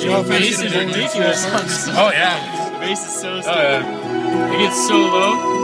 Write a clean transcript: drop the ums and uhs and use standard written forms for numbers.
The bass is ridiculous on this song. Oh yeah. The bass is so Oh stupid. yeah. It gets so low.